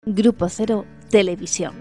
Grupo Cero Televisión.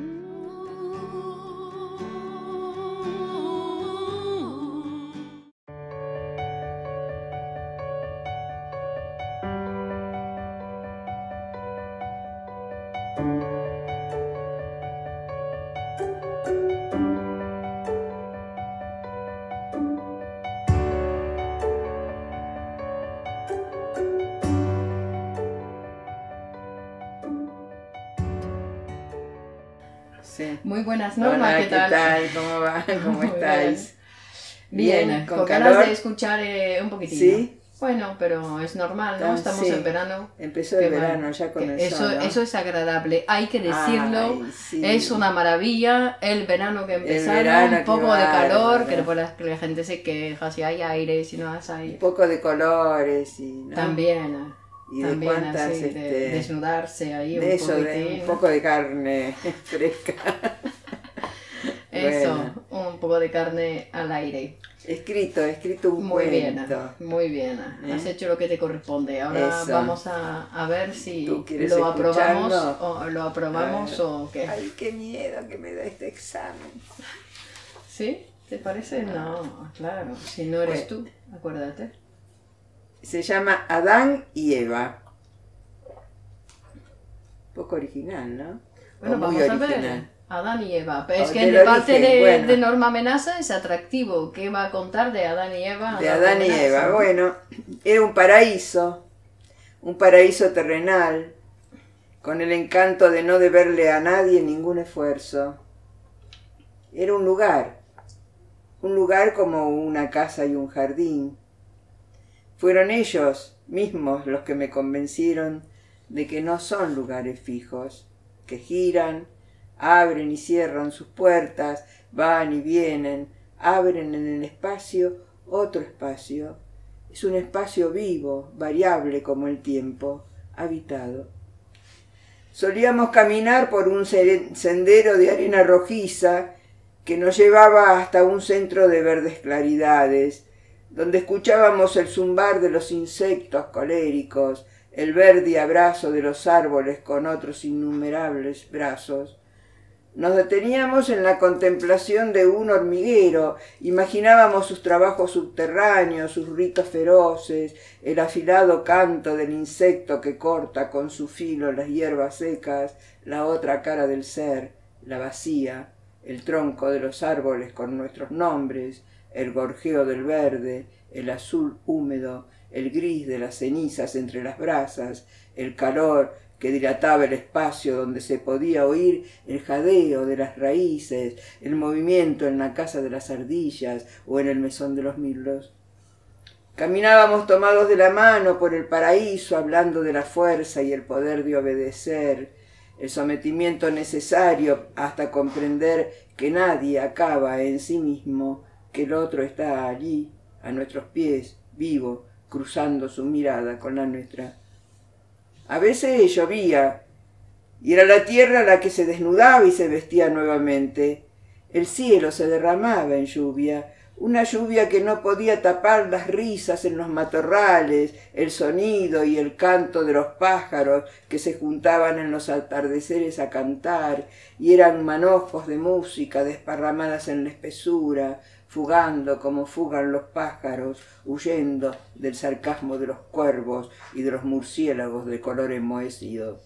Sí. Muy buenas, Norma. Hola, ¿qué tal? ¿Cómo va? ¿Cómo Muy estáis? Bien, ¿Con con calor? ganas de escuchar un poquitillo. ¿Sí? Bueno, pero es normal, ¿no? Estamos Sí. en verano. Empezó el Qué verano, mal. ya Que comenzó, ¿no? eso es agradable, hay que decirlo. Ay, sí. Es una maravilla el verano que empezaron, verano, un poco qué de calor, bárbaro. que después la gente se queja si hay aire, si no Un hay. poco de colores y, ¿no? También, Y de también cuántas, así, de desnudarse ahí un de eso, de poquitín. un poco de carne fresca. Eso, Bueno. un poco de carne al aire. Escrito un Muy bien, cuento. muy bien. Has hecho lo que te corresponde. Ahora Eso. vamos a ver si ¿Tú quieres lo aprobamos escucharlo? o qué. Ay, qué miedo que me da este examen. ¿Sí? ¿Te parece? No, claro. Si no eres tú, acuérdate. Se llama Adán y Eva. Poco original, ¿no? Bueno, O muy vamos a original. ver. Adán y Eva. Pero es que Del el debate origen, bueno. de Norma Amenaza es atractivo. ¿Qué va a contar de Adán y Eva? De Norma Adán y Amenaza? Eva. Bueno, era un paraíso terrenal, con el encanto de no deberle a nadie ningún esfuerzo. Era un lugar como una casa y un jardín. Fueron ellos mismos los que me convencieron de que no son lugares fijos, que giran, abren y cierran sus puertas, van y vienen, abren en el espacio otro espacio. Es un espacio vivo, variable como el tiempo, habitado. Solíamos caminar por un sendero de arena rojiza que nos llevaba hasta un centro de verdes claridades, donde escuchábamos el zumbar de los insectos coléricos, el verde abrazo de los árboles con otros innumerables brazos. Nos deteníamos en la contemplación de un hormiguero, imaginábamos sus trabajos subterráneos, sus ritos feroces, el afilado canto del insecto que corta con su filo las hierbas secas, la otra cara del ser, la vacía, el tronco de los árboles con nuestros nombres, el gorjeo del verde, el azul húmedo, el gris de las cenizas entre las brasas, el calor que dilataba el espacio donde se podía oír el jadeo de las raíces, el movimiento en la casa de las ardillas o en el mesón de los mirlos. Caminábamos tomados de la mano por el paraíso, hablando de la fuerza y el poder de obedecer, el sometimiento necesario hasta comprender que nadie acaba en sí mismo, que el otro está allí, a nuestros pies, vivo, cruzando su mirada con la nuestra. A veces llovía, y era la tierra la que se desnudaba y se vestía nuevamente. El cielo se derramaba en lluvia, una lluvia que no podía tapar las risas en los matorrales, el sonido y el canto de los pájaros que se juntaban en los atardeceres a cantar, y eran manojos de música desparramadas en la espesura, fugando como fugan los pájaros, huyendo del sarcasmo de los cuervos y de los murciélagos de color enmohecido.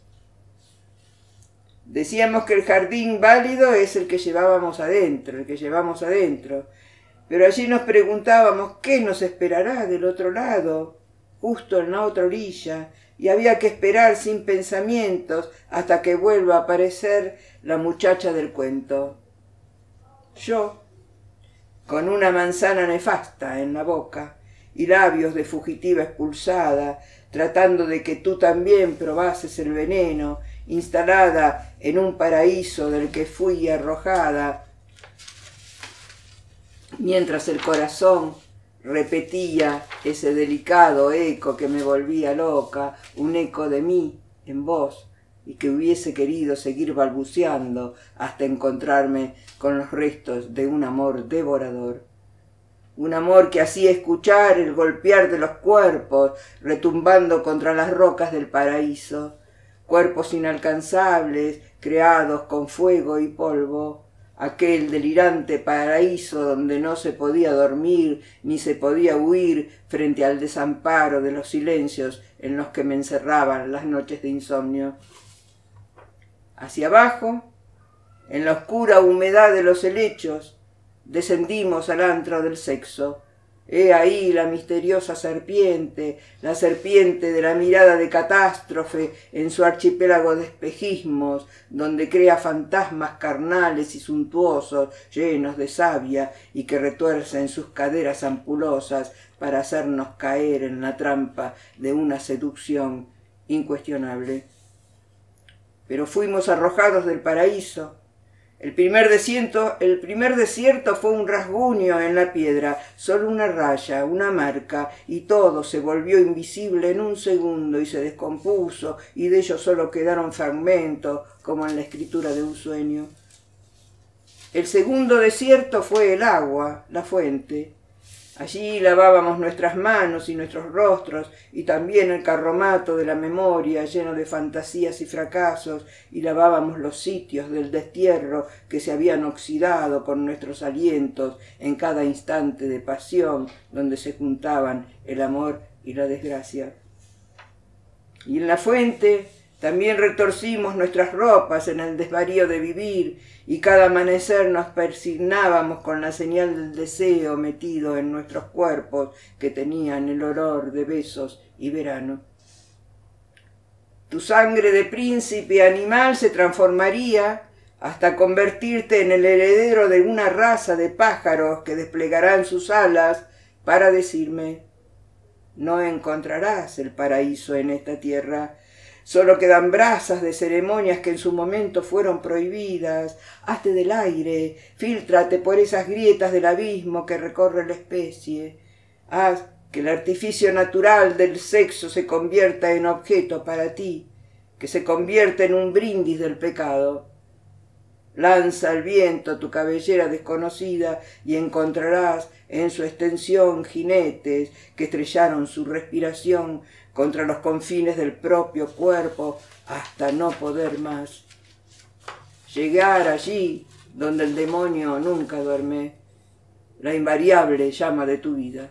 Decíamos que el jardín válido es el que llevamos adentro, pero allí nos preguntábamos qué nos esperará del otro lado, justo en la otra orilla, y había que esperar sin pensamientos hasta que vuelva a aparecer la muchacha del cuento. Yo, con una manzana nefasta en la boca y labios de fugitiva expulsada, tratando de que tú también probases el veneno, instalada en un paraíso del que fui arrojada, mientras el corazón repetía ese delicado eco que me volvía loca, un eco de mí en vos, y que hubiese querido seguir balbuceando hasta encontrarme con los restos de un amor devorador. Un amor que hacía escuchar el golpear de los cuerpos retumbando contra las rocas del paraíso. cuerpos inalcanzables, creados con fuego y polvo, aquel delirante paraíso donde no se podía dormir ni se podía huir frente al desamparo de los silencios en los que me encerraban las noches de insomnio. Hacia abajo, en la oscura humedad de los helechos, descendimos al antro del sexo. He ahí la misteriosa serpiente, la serpiente de la mirada de catástrofe en su archipiélago de espejismos, donde crea fantasmas carnales y suntuosos, llenos de savia, y que retuercen sus caderas ampulosas para hacernos caer en la trampa de una seducción incuestionable. Pero fuimos arrojados del paraíso. El primer desierto fue un rasguño en la piedra, solo una raya, una marca, y todo se volvió invisible en un segundo y se descompuso, y de ello solo quedaron fragmentos, como en la escritura de un sueño. El segundo desierto fue el agua, la fuente. Allí lavábamos nuestras manos y nuestros rostros, y también el carromato de la memoria lleno de fantasías y fracasos, y lavábamos los sitios del destierro que se habían oxidado con nuestros alientos en cada instante de pasión donde se juntaban el amor y la desgracia. Y en la fuente también retorcimos nuestras ropas en el desvarío de vivir, y cada amanecer nos persignábamos con la señal del deseo metido en nuestros cuerpos que tenían el olor de besos y verano. Tu sangre de príncipe animal se transformaría hasta convertirte en el heredero de una raza de pájaros que desplegarán sus alas para decirme: no encontrarás el paraíso en esta tierra. Solo quedan brasas de ceremonias que en su momento fueron prohibidas. Hazte del aire, fíltrate por esas grietas del abismo que recorre la especie. Haz que el artificio natural del sexo se convierta en objeto para ti, que se convierta en un brindis del pecado. Lanza al viento tu cabellera desconocida y encontrarás en su extensión jinetes que estrellaron su respiración contra los confines del propio cuerpo hasta no poder más. Llegar allí donde el demonio nunca duerme, la invariable llama de tu vida.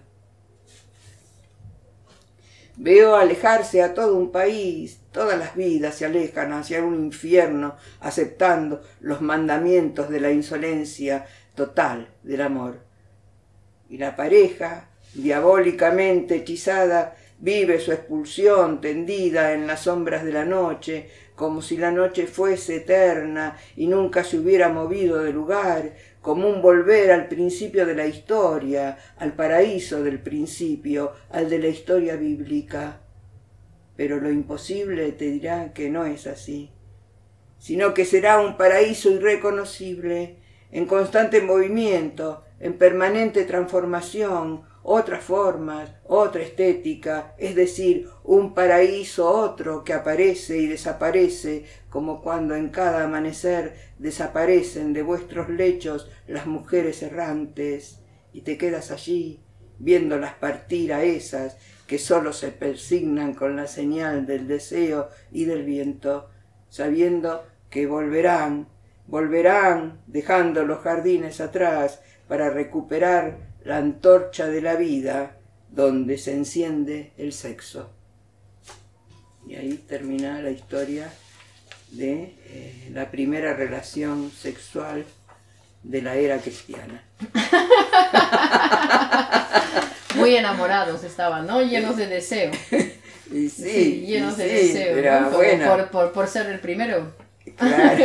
Veo alejarse a todo un país, todas las vidas se alejan hacia un infierno, aceptando los mandamientos de la insolencia total del amor. Y la pareja, diabólicamente hechizada, vive su expulsión tendida en las sombras de la noche, como si la noche fuese eterna y nunca se hubiera movido de lugar, como un volver al principio de la historia, al paraíso del principio, al de la historia bíblica. Pero lo imposible te dirá que no es así, sino que será un paraíso irreconocible, en constante movimiento, en permanente transformación, otras formas, otra estética, es decir, un paraíso otro que aparece y desaparece, como cuando en cada amanecer desaparecen de vuestros lechos las mujeres errantes, y te quedas allí, viéndolas partir a esas que sólo se persignan con la señal del deseo y del viento, sabiendo que volverán, dejando los jardines atrás para recuperar la antorcha de la vida donde se enciende el sexo. Y ahí termina la historia de la primera relación sexual de la era cristiana. Muy enamorados estaban, ¿no? Llenos de deseo. Y sí, llenos y de sí, deseo, pero ¿no? bueno. Por ser el primero. Claro.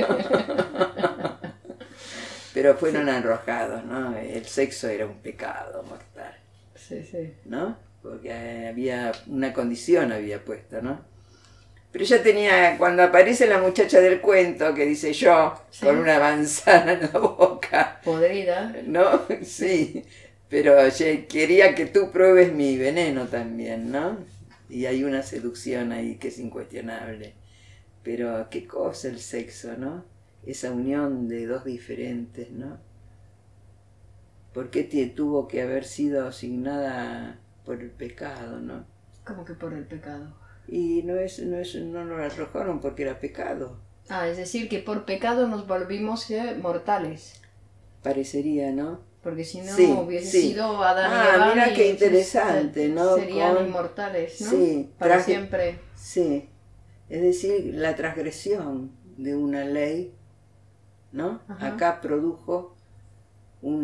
Pero fueron arrojados, ¿no? El sexo era un pecado mortal. Sí, sí. ¿No? Porque había una condición había puesto, ¿no? Pero ella tenía, cuando aparece la muchacha del cuento que dice yo, sí, con una manzana en la boca. Podrida. ¿No? Sí. Pero quería que tú pruebes mi veneno también, ¿no? Y hay una seducción ahí que es incuestionable. Pero qué cosa el sexo, ¿no? Esa unión de dos diferentes, ¿no? ¿Por qué tuvo que haber sido asignada por el pecado, ¿no? ¿Cómo que por el pecado? Y no lo arrojaron porque era pecado. Ah, es decir, que por pecado nos volvimos mortales. Parecería, ¿no? Porque si no Sí, hubiese sí. sido Adán y Eva, Mira qué y interesante, ¿no? serían inmortales, ¿no? Sí, Para siempre. Sí, es decir, la transgresión de una ley, ¿no? Ajá. Acá produjo un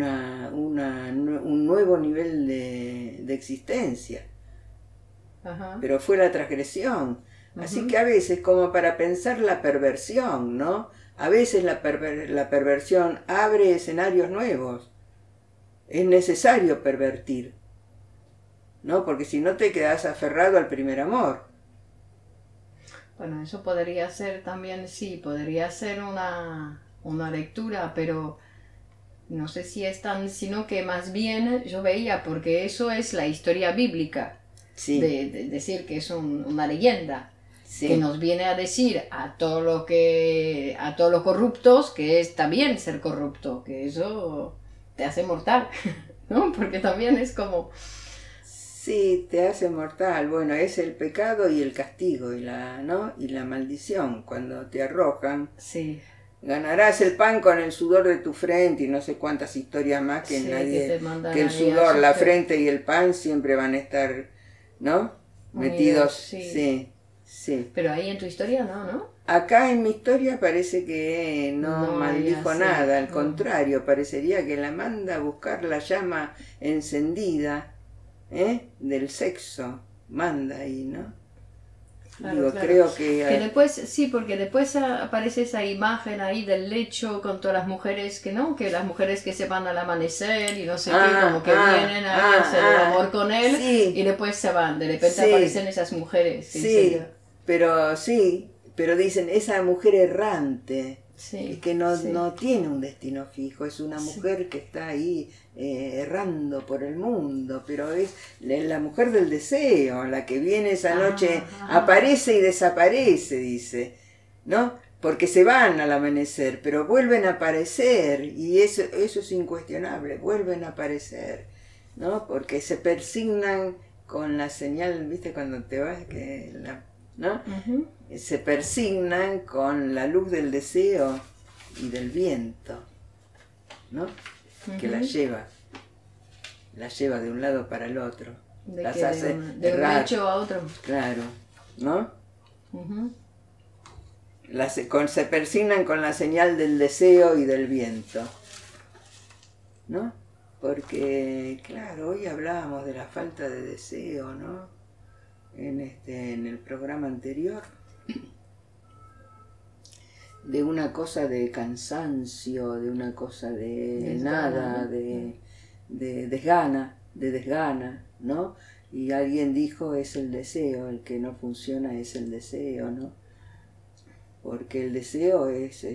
nuevo nivel de existencia. Ajá. Pero fue la transgresión. Así que a veces, como para pensar la perversión, ¿no? A veces la perversión abre escenarios nuevos. Es necesario pervertir, ¿no? Porque si no te quedas aferrado al primer amor. Bueno, eso podría ser también, sí, podría ser una lectura, pero no sé si es tan, sino que más bien yo veía, porque eso es la historia bíblica, Sí. de decir que es una leyenda, Sí. que nos viene a decir a todos los corruptos que está bien ser corrupto, que eso te hace mortal, ¿no? Porque también es como... Sí, te hace mortal. Bueno, es el pecado y el castigo ¿no? Y la maldición cuando te arrojan. Sí. Ganarás el pan con el sudor de tu frente y no sé cuántas historias más que Sí, nadie, que el sudor, la frente y el pan siempre van a estar, ¿no? Metidos. Sí, sí. Pero ahí en tu historia no. Acá en mi historia parece que no maldijo nada, al contrario, parecería que la manda a buscar la llama encendida, del sexo, manda ahí, ¿no? Claro, Digo, claro. creo que después, sí, porque después aparece esa imagen ahí del lecho con todas las mujeres que las mujeres que se van al amanecer y no sé qué, como que vienen a hacer el amor con él, sí, y después se van, de repente sí, aparecen esas mujeres. Sí, pero dicen, esa mujer errante, sí, que no tiene un destino fijo, es una mujer que está ahí errando por el mundo, pero es la mujer del deseo, la que viene esa noche, aparece y desaparece, dice, ¿no? Porque se van al amanecer, pero vuelven a aparecer, y eso es incuestionable, vuelven a aparecer, ¿no? Porque se persignan con la señal, ¿viste? Cuando te vas, ¿no? Se persignan con la luz del deseo y del viento, ¿no? Que la lleva de un lado para el otro. Las hace de un lecho a otro. Claro, ¿no? Se persignan con la señal del deseo y del viento, ¿no? Porque, claro, hoy hablábamos de la falta de deseo, ¿no? En el programa anterior, de una cosa de cansancio, de una cosa de nada, de desgana, ¿no? Y alguien dijo, es el deseo, el que no funciona es el deseo, ¿no? Porque el deseo es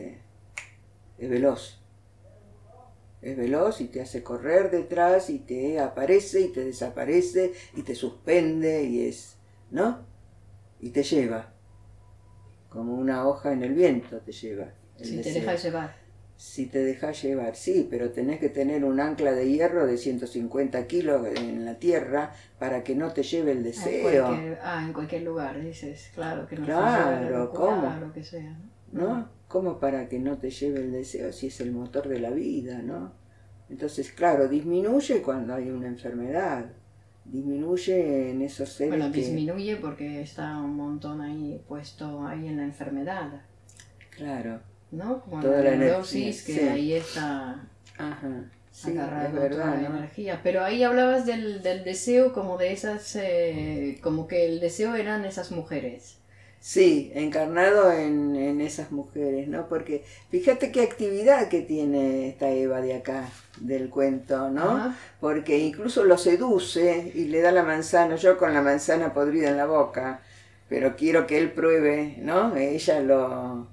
veloz. Es veloz y te hace correr detrás y te aparece y te desaparece y te suspende y ¿no? Y te lleva. Como una hoja en el viento te lleva. Si te dejas llevar. Si te dejas llevar, sí, pero tenés que tener un ancla de hierro de 150 kilos en la tierra para que no te lleve el deseo. En cualquier lugar, dices, claro, que no claro, ¿cómo? Lo que sea, ¿No? ¿Cómo para que no te lleve el deseo si es el motor de la vida, ¿no? Entonces, claro, disminuye cuando hay una enfermedad, disminuye en esos seres. Bueno, disminuye porque está un montón ahí puesto ahí en la enfermedad. Claro. ¿No? Como toda la neurosis, que ahí está agarrado, es verdad, toda la ¿no? energía. Pero ahí hablabas del deseo como de esas, como que el deseo eran esas mujeres. Sí, encarnado en esas mujeres, ¿no? Porque fíjate qué actividad que tiene esta Eva de acá, del cuento, ¿no? Ajá. Porque incluso lo seduce y le da la manzana, yo con la manzana podrida en la boca, pero quiero que él pruebe, ¿no? Ella lo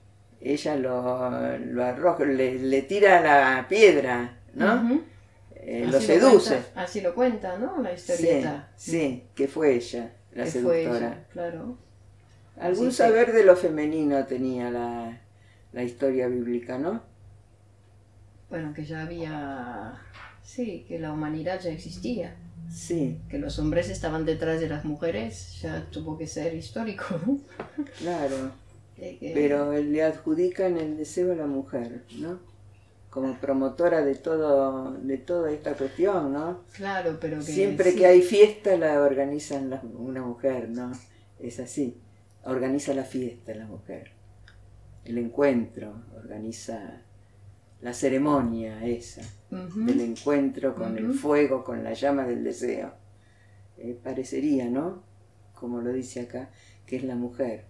arroja, le tira la piedra, ¿no? Lo seduce. Así lo cuenta, ¿no? La historieta. Sí, que fue ella, la que seductora. Fue ella, claro. Algún saber de lo femenino tenía la historia bíblica, ¿no? Bueno, que ya había... Sí, que la humanidad ya existía. Sí, Que los hombres estaban detrás de las mujeres, ya tuvo que ser histórico, ¿no? claro. Que- Pero le adjudican el deseo a la mujer, ¿no? Como promotora de toda esta cuestión, ¿no? Claro, pero que Siempre sí. que hay fiesta la organizan una mujer, ¿no? Es así. Organiza la fiesta la mujer. El encuentro, organiza la ceremonia esa, Ujú. del encuentro con el fuego, con la llama del deseo. Parecería, ¿no? Como lo dice acá, que es la mujer.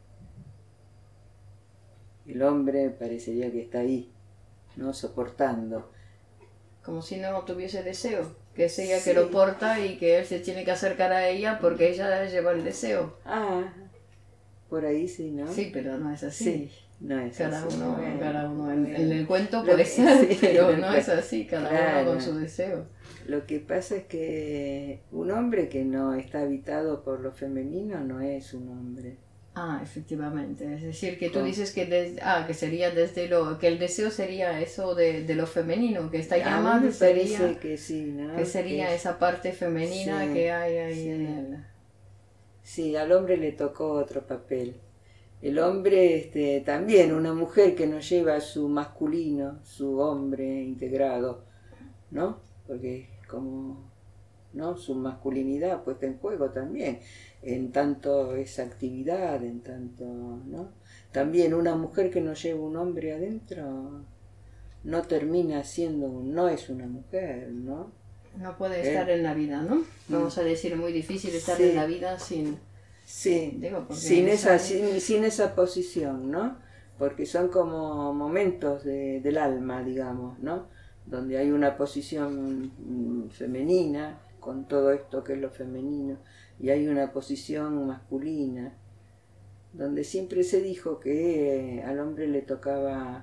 El hombre parecería que está ahí, ¿no? Soportando. Como si no tuviese deseo, que es ella Sí. que lo porta y que él se tiene que acercar a ella porque ella lleva el deseo. Ah, por ahí sí, ¿no? Sí, pero no es así. Sí, no es Cada así. uno, Bueno, cada uno en bueno. el cuento Lo puede que- ser, sí, pero lo no que- es así, cada claro. uno con su deseo. Lo que pasa es que un hombre que no está habitado por lo femenino no es un hombre. Ah, efectivamente. Es decir, que tú ¿Cómo? dices que, que sería desde lo... que el deseo sería eso de lo femenino, que esta A mí llama me sería... parece que sí, ¿no? que sería Que- esa parte femenina Sí, que hay ahí sí. en él. Sí, al hombre le tocó otro papel. El hombre, también una mujer que no lleva su masculino, su hombre integrado, ¿no? Porque como, ¿no? Su masculinidad puesta en juego también, en tanto esa actividad, en tanto, ¿no? También una mujer que no lleva un hombre adentro no termina siendo, no es una mujer, ¿no? No puede estar en la vida, ¿no? Vamos a decir, muy difícil estar Sí. en la vida sin... Sí, Digo, porque sin esa- sin esa posición, ¿no? Porque son como momentos del alma, digamos, ¿no? Donde hay una posición femenina, con todo esto que es lo femenino, y hay una posición masculina, donde siempre se dijo que al hombre le tocaba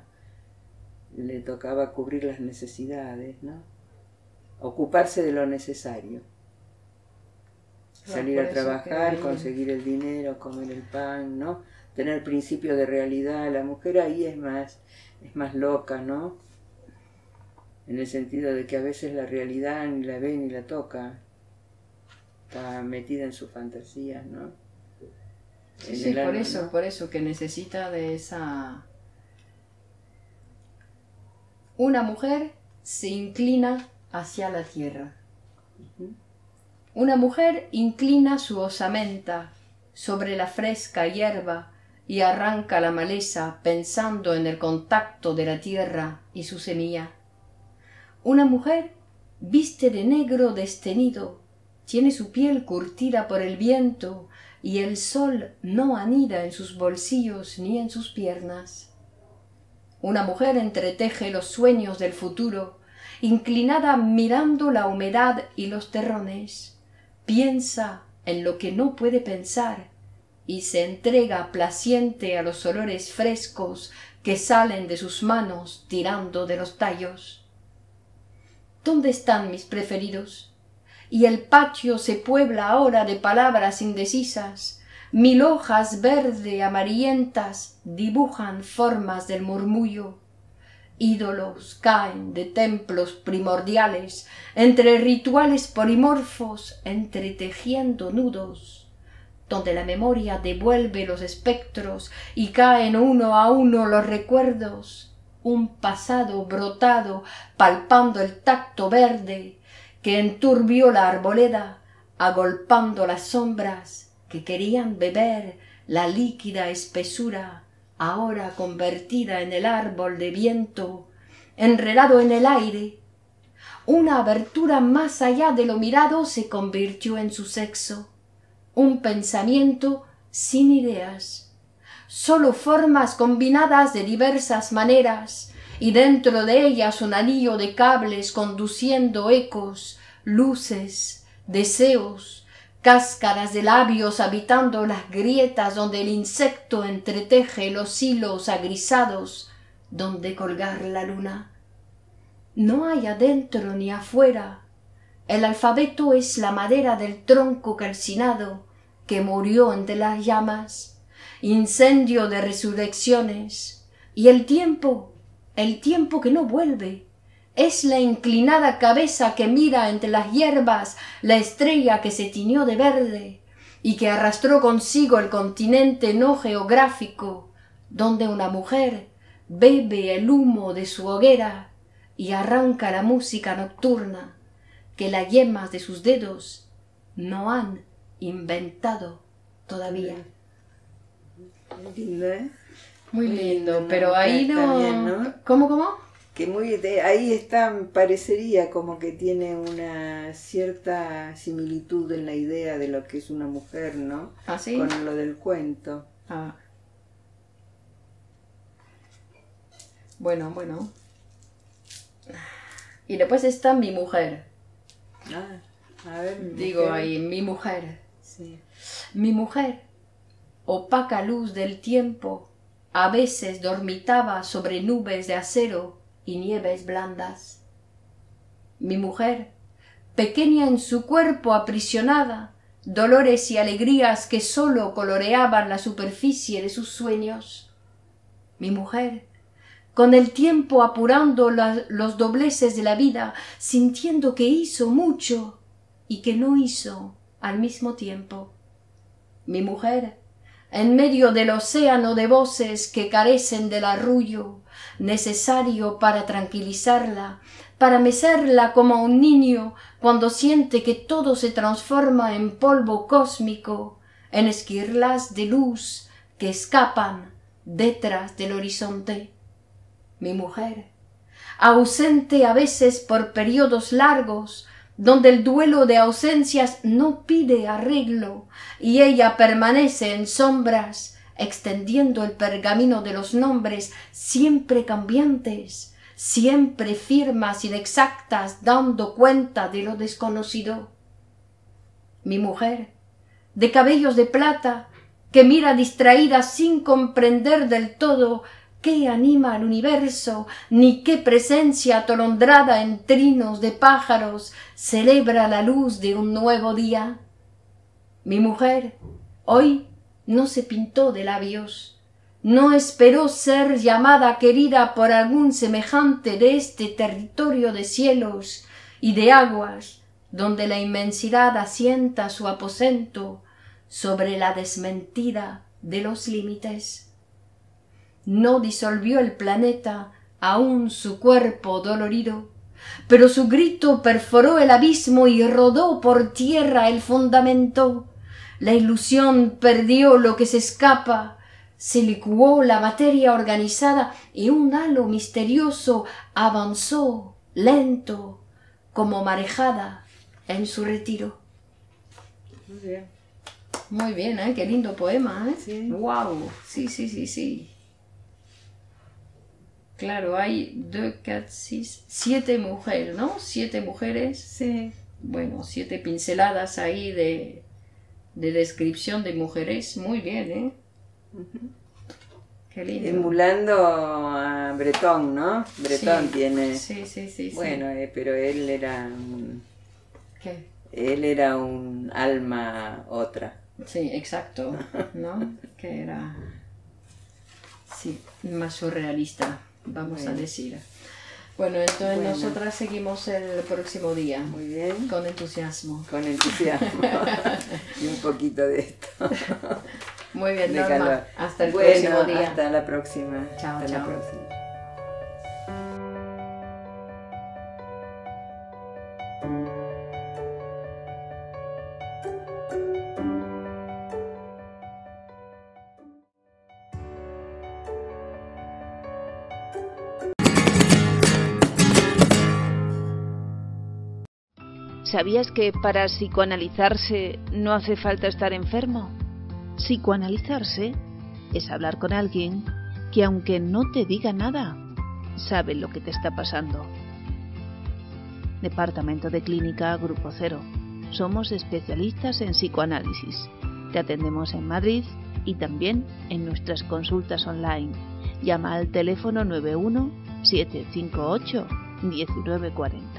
cubrir las necesidades, ¿no? Ocuparse de lo necesario. Claro, Salir por a eso trabajar, que- conseguir el dinero, comer el pan, ¿no? Tener principio de realidad. La mujer ahí es más loca, ¿no? En el sentido de que a veces la realidad ni la ve ni la toca. Está metida en sus fantasías, ¿no? En Sí, el alma, ¿no? por eso que necesita de esa... Una mujer se inclina hacia la tierra. Una mujer inclina su osamenta sobre la fresca hierba y arranca la maleza pensando en el contacto de la tierra y su semilla. Una mujer viste de negro destenido, tiene su piel curtida por el viento y el sol no anida en sus bolsillos ni en sus piernas. Una mujer entreteje los sueños del futuro, inclinada mirando la humedad y los terrones. Piensa en lo que no puede pensar y se entrega placiente a los olores frescos que salen de sus manos tirando de los tallos. ¿Dónde están mis preferidos? Y el patio se puebla ahora de palabras indecisas. 1000 hojas verde amarillentas dibujan formas del murmullo. Ídolos caen de templos primordiales, entre rituales polimorfos, entretejiendo nudos, donde la memoria devuelve los espectros y caen uno a uno los recuerdos, un pasado brotado palpando el tacto verde que enturbió la arboleda, agolpando las sombras que querían beber la líquida espesura ahora convertida en el árbol de viento, enredado en el aire. Una abertura más allá de lo mirado se convirtió en su sexo, un pensamiento sin ideas, sólo formas combinadas de diversas maneras, y dentro de ellas un anillo de cables conduciendo ecos, luces, deseos, cáscaras de labios habitando las grietas donde el insecto entreteje los hilos agrisados donde colgar la luna. No hay adentro ni afuera. El alfabeto es la madera del tronco calcinado que murió entre las llamas, incendio de resurrecciones, y el tiempo que no vuelve, Es la inclinada cabeza que mira entre las hierbas la estrella que se tiñó de verde y que arrastró consigo el continente no geográfico, donde una mujer bebe el humo de su hoguera y arranca la música nocturna que las yemas de sus dedos no han inventado todavía. Lindo, ¿eh? Muy Muy lindo, lindo, pero ¿no? ahí Está no... bien, ¿no? ¿Cómo? Que ahí está, parecería como que tiene una cierta similitud en la idea de lo que es una mujer, ¿no? ¿Ah, sí? Con lo del cuento. Ah. Bueno. Y después está mi mujer. A ver. Digo mujer. ahí, mi mujer. Sí. Mi mujer, opaca luz del tiempo, a veces dormitaba sobre nubes de acero y nieves blandas. Mi mujer, pequeña en su cuerpo aprisionada, dolores y alegrías que sólo coloreaban la superficie de sus sueños. Mi mujer, con el tiempo apurando los dobleces de la vida, sintiendo que hizo mucho y que no hizo al mismo tiempo. Mi mujer, en medio del océano de voces que carecen del arrullo necesario para tranquilizarla, para mecerla como un niño cuando siente que todo se transforma en polvo cósmico, en esquirlas de luz que escapan detrás del horizonte. Mi mujer, ausente a veces por periodos largos, donde el duelo de ausencias no pide arreglo y ella permanece en sombras, extendiendo el pergamino de los nombres siempre cambiantes, siempre firmas, inexactas, dando cuenta de lo desconocido. Mi mujer, de cabellos de plata, que mira distraída sin comprender del todo qué anima al universo, ni qué presencia atolondrada en trinos de pájaros celebra la luz de un nuevo día. Mi mujer, hoy no se pintó de labios, no esperó ser llamada querida por algún semejante de este territorio de cielos y de aguas, donde la inmensidad asienta su aposento sobre la desmentida de los límites. No disolvió el planeta aún su cuerpo dolorido, pero su grito perforó el abismo y rodó por tierra el fundamento. La ilusión perdió lo que se escapa, se licuó la materia organizada y un halo misterioso avanzó lento como marejada en su retiro. Muy bien. Muy bien, ¿eh? Qué lindo poema, ¿eh? Sí. Wow. Sí. Claro, hay 2, 4, 6, 7 mujeres, ¿no? 7 mujeres. Sí. Bueno, 7 pinceladas ahí de descripción de mujeres. Muy bien, ¿eh? Uh-huh. Qué lindo. Emulando a Breton, ¿no? Breton Sí. tiene... Sí. Bueno, pero él era un... ¿Qué? Él era un alma otra. Sí, exacto, ¿no? Que era... Sí, más surrealista, vamos a decir. Bueno, entonces nosotras seguimos el próximo día. Muy bien. Con entusiasmo. Con entusiasmo. Y un poquito de esto. Muy bien, de Norma. calor. Hasta el próximo día. Hasta la próxima. Chao, hasta chao. la próxima. ¿Sabías que para psicoanalizarse no hace falta estar enfermo? Psicoanalizarse es hablar con alguien que, aunque no te diga nada, sabe lo que te está pasando. Departamento de Clínica Grupo Cero. Somos especialistas en psicoanálisis. Te atendemos en Madrid y también en nuestras consultas online. Llama al teléfono 91 758 1940.